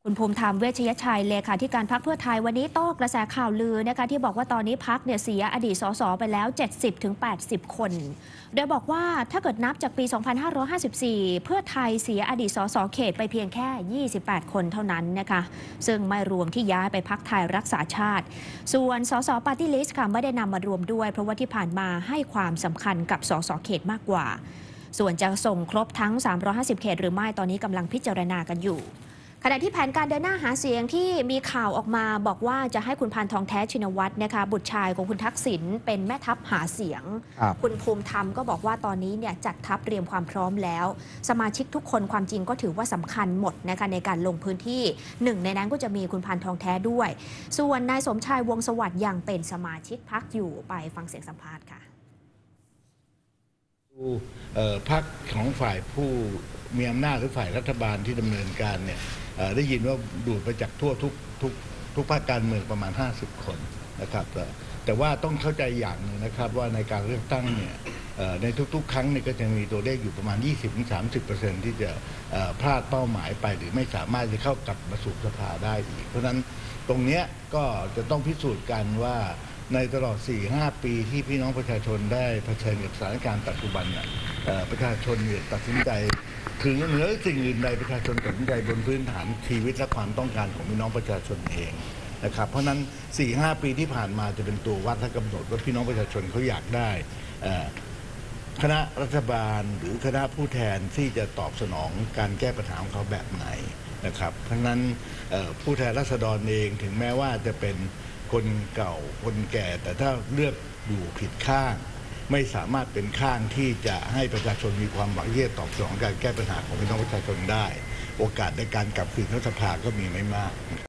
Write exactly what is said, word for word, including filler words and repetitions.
คุณภูมิธรรมเวชยชัยเลขาธิการพรรคเพื่อไทยวันนี้โต้กระแสข่าวลือนะคะที่บอกว่าตอนนี้พรรคเนี่ยเสียอดีตสสไปแล้ว เจ็ดสิบถึงแปดสิบ คน โดยบอกว่าถ้าเกิดนับจากปี สองพันห้าร้อยห้าสิบสี่ เพื่อไทยเสียอดีตสสเขตไปเพียงแค่ ยี่สิบแปด คนเท่านั้นนะคะซึ่งไม่รวมที่ย้ายไปพรรคไทยรักษาชาติส่วนสสปาร์ตี้ลิสต์ค่ะไม่ได้นำมารวมด้วยเพราะว่าที่ผ่านมาให้ความสำคัญกับสสเขตมากกว่าส่วนจะส่งครบทั้งสามร้อยห้าสิบเขตหรือไม่ตอนนี้กำลังพิจารณากันอยู่ขณะที่แผนการเดินหน้าหาเสียงที่มีข่าวออกมาบอกว่าจะให้คุณพานทองแท้ชินวัตรนะคะบุตรชายของคุณทักษิณเป็นแม่ทัพหาเสียง คุณภูมิธรรมก็บอกว่าตอนนี้เนี่ยจัดทัพเตรียมความพร้อมแล้วสมาชิกทุกคนความจริงก็ถือว่าสำคัญหมดนะคะในการลงพื้นที่หนึ่งในนั้นก็จะมีคุณพานทองแท้ด้วยส่วนนายสมชายวงศ์สวัสดิ์ยังเป็นสมาชิกพรรคอยู่ไปฟังเสียงสัมภาษณ์ค่ะพรรคของฝ่ายผู้มีอำนาจหรือฝ่ายรัฐบาลที่ดำเนินการเนี่ยได้ยินว่าดูดไปจากทั่วทุกทุกทุกภาคการเมืองประมาณห้าสิบคนนะครับแต่ว่าต้องเข้าใจอย่างหนึ่งนะครับว่าในการเลือกตั้งเนี่ยในทุกๆครั้งเนี่ยก็จะมีตัวเลขอยู่ประมาณ ยี่สิบถึงสามสิบเปอร์เซ็นต์ ที่จะพลาดเป้าหมายไปหรือไม่สามารถจะเข้ากลับมาสู่สภาได้อีกเพราะฉะนั้นตรงนี้ก็จะต้องพิสูจน์กันว่าในตลอด สี่ถึงห้า ปีที่พี่น้องประชาชนได้เผชิญกับสถานการณ์ปัจจุบันเนี่ยประชาชนเนี่ยตัดสินใจถึงเหนือสิ่งอื่นใดประชาชนตัดสินใจบนพื้นฐานชีวิตและความต้องการของพี่น้องประชาชนเองนะครับเพราะนั้น สี่ถึงห้า ปีที่ผ่านมาจะเป็นตัววัดและกำหนดว่าพี่น้องประชาชนเขาอยากได้คณะรัฐบาลหรือคณะผู้แทนที่จะตอบสนองการแก้ปัญหาของเขาแบบไหนนะครับเพราะนั้นผู้แทนราษฎรเองถึงแม้ว่าจะเป็นคนเก่าคนแก่แต่ถ้าเลือกอยู่ผิดข้างไม่สามารถเป็นข้างที่จะให้ประชาชนมีความหวังที่จะตอบสนองการแก้ปัญหาของพี่น้องประชาชนได้โอกาสในการกลับคืนเข้าสภาก็มีไม่มาก